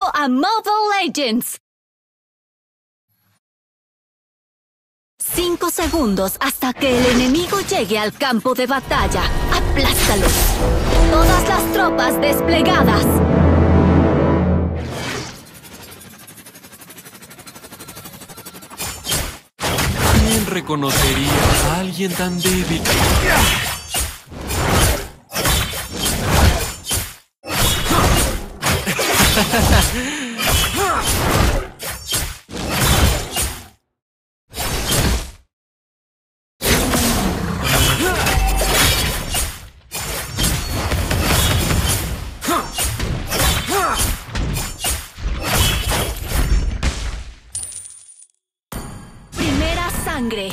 a Mobile Legends! 5 segundos hasta que el enemigo llegue al campo de batalla. ¡Aplástalos! Todas las tropas desplegadas. ¿Quién reconocería a alguien tan débil? Primera sangre.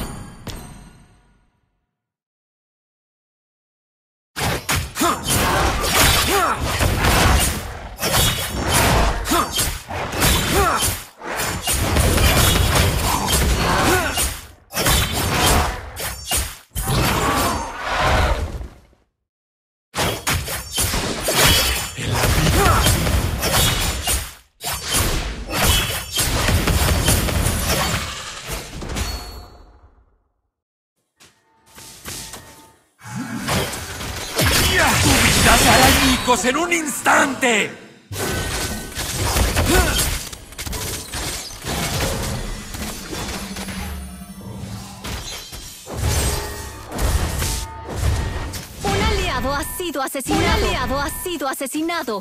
¡Das arañicos en un instante! Un aliado ha sido asesinado. Un aliado ha sido asesinado.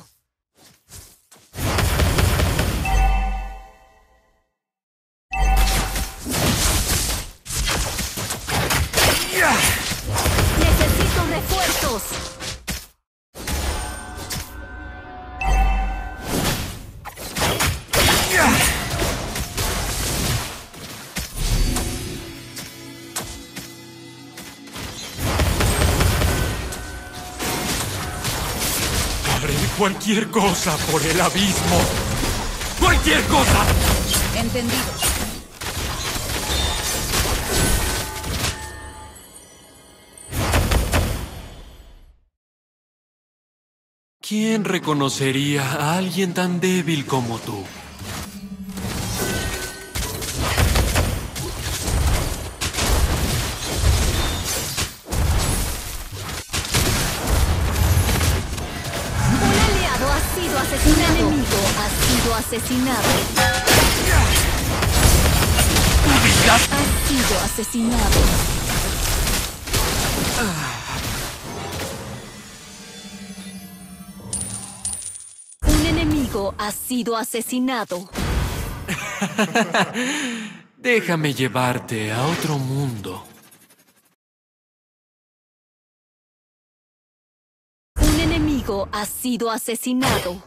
Necesito refuerzos. Haré cualquier cosa por el abismo. ¡Cualquier cosa! Entendido. ¿Quién reconocería a alguien tan débil como tú? Un aliado ha sido asesinado. Un enemigo ha sido asesinado. Ha sido asesinado. Un enemigo ha sido asesinado. Déjame llevarte a otro mundo. Un enemigo ha sido asesinado.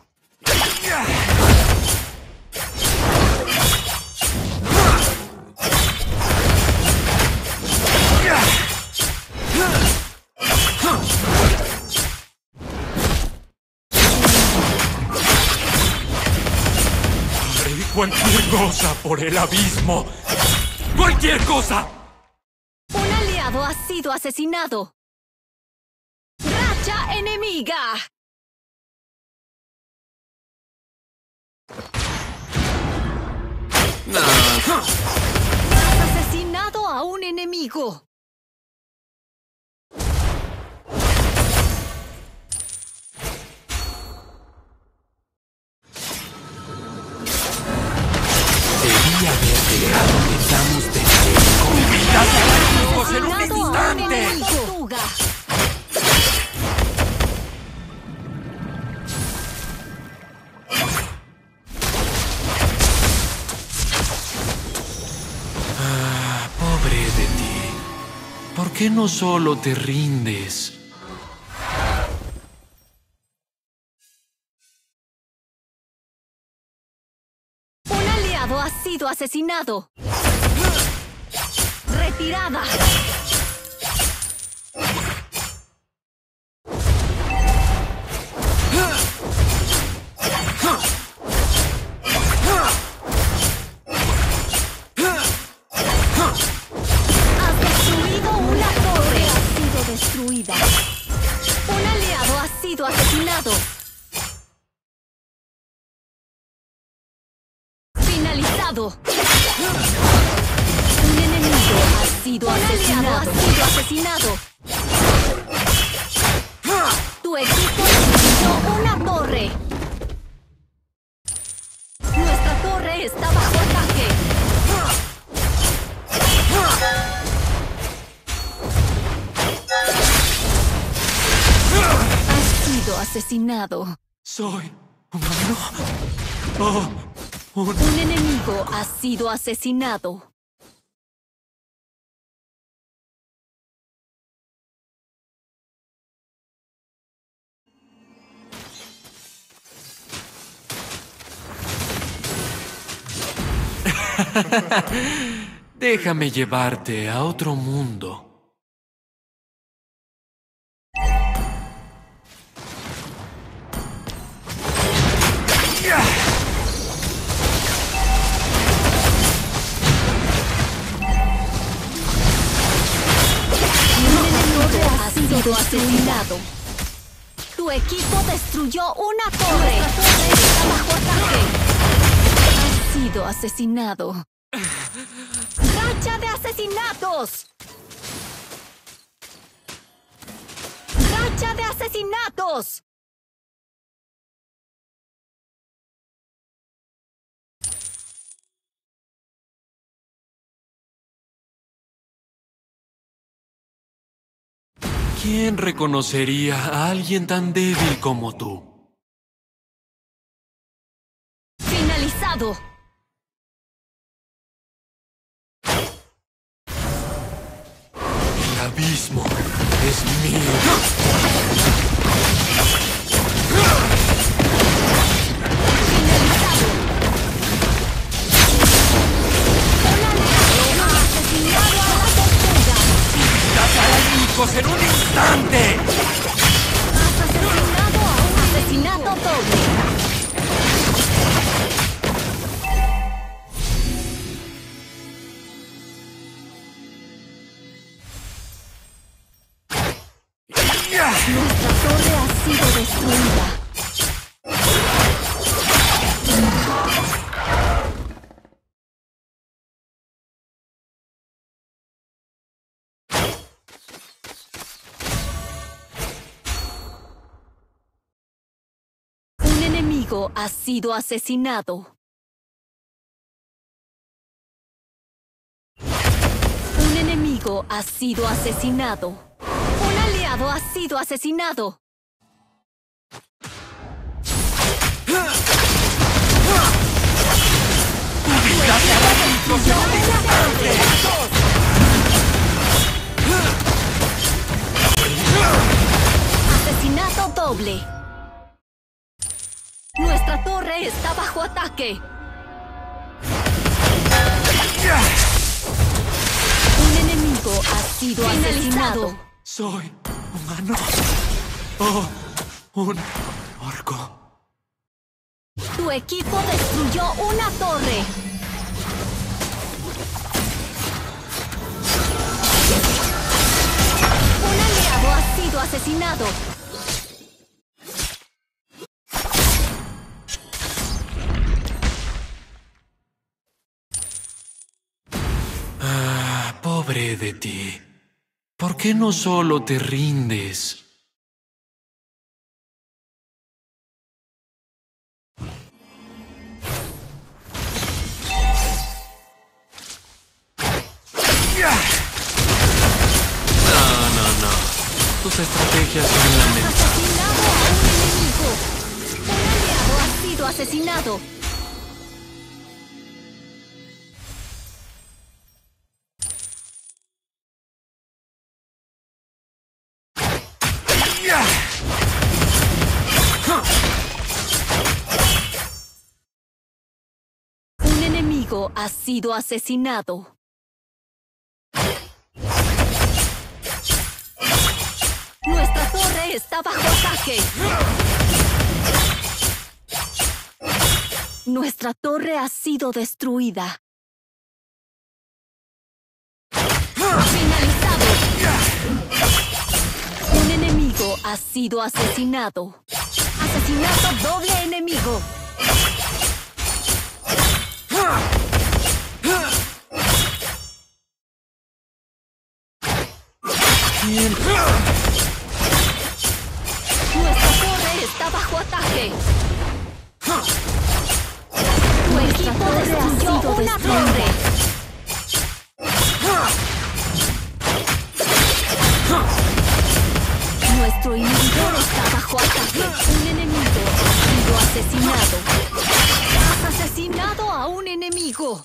Haré cualquier cosa por el abismo. ¡Cualquier cosa! Un aliado ha sido asesinado. ¡Racha enemiga! No. Has asesinado a un enemigo. Debía haber dejado que Samus te ¡Das arañicos en un Asesinado a un instante! enemigo. Tortuga. Pobre de ti. ¿Por qué no solo te rindes? Un aliado ha sido asesinado. Retirada. Has destruido una torre. Ha sido destruida. Un aliado ha sido asesinado. Finalizado. Un enemigo ha sido asesinado. Tu equipo destruyó una torre. Nuestra torre está bajo ataque. Has sido asesinado. Soy humano. Oh, Un enemigo ha sido asesinado. Déjame llevarte a otro mundo. Ha sido asesinado. Tu equipo destruyó una torre. La torre está bajo ataque. Has sido asesinado. ¡Racha de asesinatos! ¡Racha de asesinatos! ¿Quién reconocería a alguien tan débil como tú? ¡Finalizado! El abismo es mío. ¡Finalizado! Un aliado ha asesinado a la tortuga. ¡Catalíticos en un instante! Has asesinado a un asesinato doble. Nuestra torre ha sido destruida. Un enemigo ha sido asesinado. Un enemigo ha sido asesinado. Un aliado ha sido asesinado. Asesinato doble. Nuestra torre está bajo ataque. Un enemigo ha sido asesinado. Soy humano. Oh, un orco. Tu equipo destruyó una torre. Un aliado ha sido asesinado. Pobre de ti. ¿Por qué no solo te rindes? No. Tus estrategias son lamentables. Asesinado a un enemigo. Un aliado ha sido asesinado. Un enemigo ha sido asesinado. Nuestra torre está bajo ataque. Nuestra torre ha sido destruida. Finalizado. Un enemigo ha sido asesinado. Asesinato doble enemigo. bien. Nuestra torre está bajo ataque. Tu equipo destruyó una torre. Nuestro inhibidor está bajo ataque. Un enemigo ha sido asesinado. Has asesinado a un enemigo.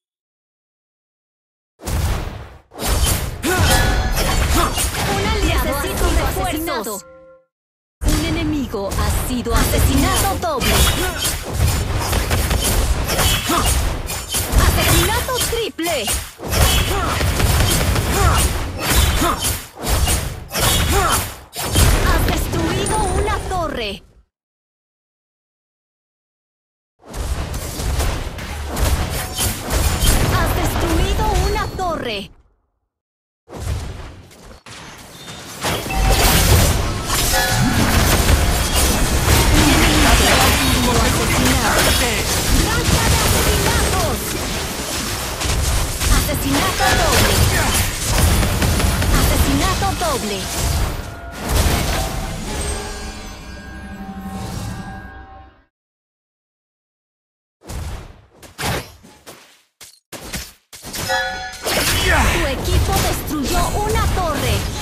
Un aliado ha sido asesinado. Un enemigo ha sido asesinado doble. ¡Asesinato triple! ¡Has destruido una torre! ¡Has destruido una torre! ¡Asesinato doble! ¡Asesinato doble! Tu equipo destruyó una torre.